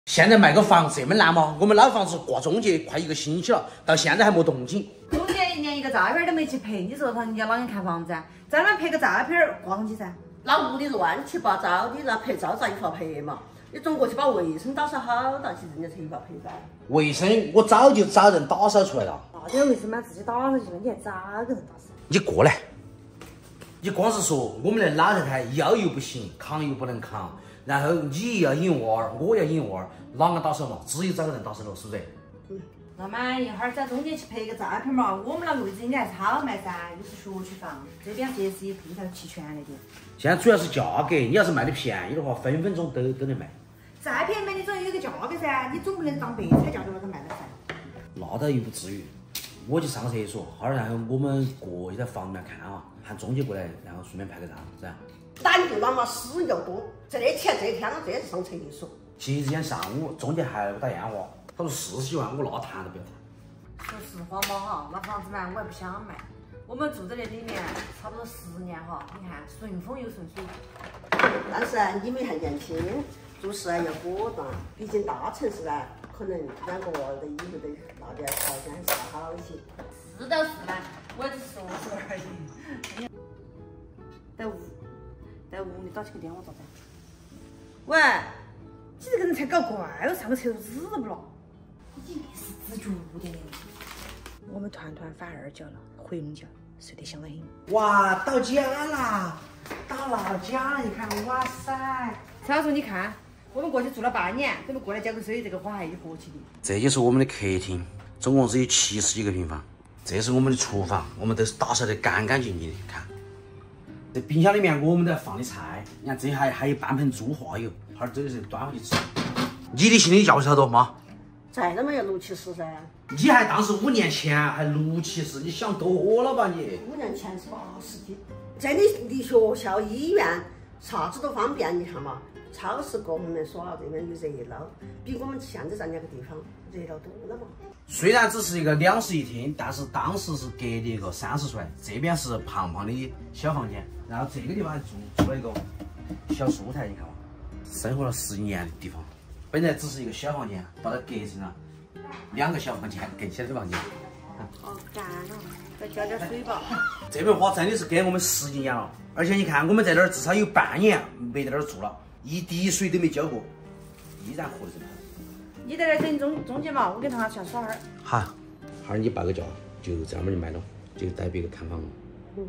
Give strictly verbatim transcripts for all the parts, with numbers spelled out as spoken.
现在卖个房子这么难吗？我们老房子挂中介快一个星期了，到现在还没动静。 中介连一个照片都没去拍，你说他人家啷个看房子啊？咱们拍个照片挂上去噻。 那屋里乱七八糟的，那拍照咋一发拍嘛？你总过去把卫生打扫好，到其实人家才一发拍噻。 卫生我早就找人打扫出来了。 那点卫生嘛，自己打扫去了，你还找个人打扫？ 你过来。你光是说我们那老太太腰又不行，扛又不能扛，然后你要引娃儿，我要引娃儿，啷个打扫嘛？只有找个人打扫了，是不是？ 嗯。那么一会儿找中介去拍个照片嘛，我们那个位置应该还是好卖噻，又是学区房，这边设施也配套齐全了点。现在主要是价格，你要是卖的便宜的话，分分钟都都能卖。 再便宜嘛，你总要有个价格噻，你总不能当白菜价在那个卖的噻。 那倒又不至于，我去上厕所，哈儿然后我们过去在房里面看啊，喊中介过来，然后顺便拍个照，是吧？ 胆就那么屎又多，这钱这天了，这是上厕所。 今天上午中介还给我打电话，他说四十万，我那谈都不要谈。 说实话嘛哈，那房子嘛我还不想卖，我们住在那里面差不多十年哈，你看顺风又顺水。 但是你们还年轻，做事要果断，毕竟大城市呢，可能两个娃儿的以后的那边条件还是好一些。 是倒是嘛，我只是说说而已。在屋，在屋里打起个电话咋子？喂，你这个人才搞怪了，上个厕所纸都不拿。你硬是自觉的。我们团团翻二觉了，回笼觉，睡得香得很。 哇，到家啦！到老家了，你看，哇塞！ 超叔，你看，我们过去住了半年，准备过来交个水，这个花还有活气的。 这就是我们的客厅，总共只有七十几个平方。这是我们的厨房，我们都是打扫得干干净净的。看，这冰箱里面我们都要放的菜，你看这还还有半盆猪化油，哈儿走的时候端回去吃。你的心理价值好多吗？ 再那么要六七十噻。 你还当时五年前还六七十，你想多了吧你？ 五年前是八十几。这里离学校、医院啥子都方便，你看嘛，超市过门来耍，这边又热闹，比我们现在在那个地方热闹多了嘛。 虽然只是一个两室一厅，但是当时是隔的一个三十出来，这边是胖胖的小房间，然后这个地方还住住了一个小书台，你看嘛，生活了十年的地方。本来只是一个小房间，把它隔成了两个小房间，更小的房间。 好干了，再浇点水吧。 这盆花真的是给我们十几年了，而且你看，我们在这儿至少有半年没在这儿住了，一滴水都没浇过，依然活得这么好。 你在这儿等中中介嘛，我跟他去耍会儿。 好，哈儿你报个价，就这样么就卖了，就带别个看房了。嗯。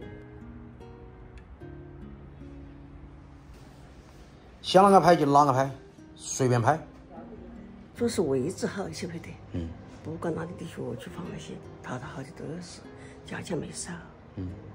想啷个拍就啷个拍，随便拍。 主要是位置好，晓不得？ 嗯。 不管哪里的学区房那些，套套好的都是，价钱没少。 嗯。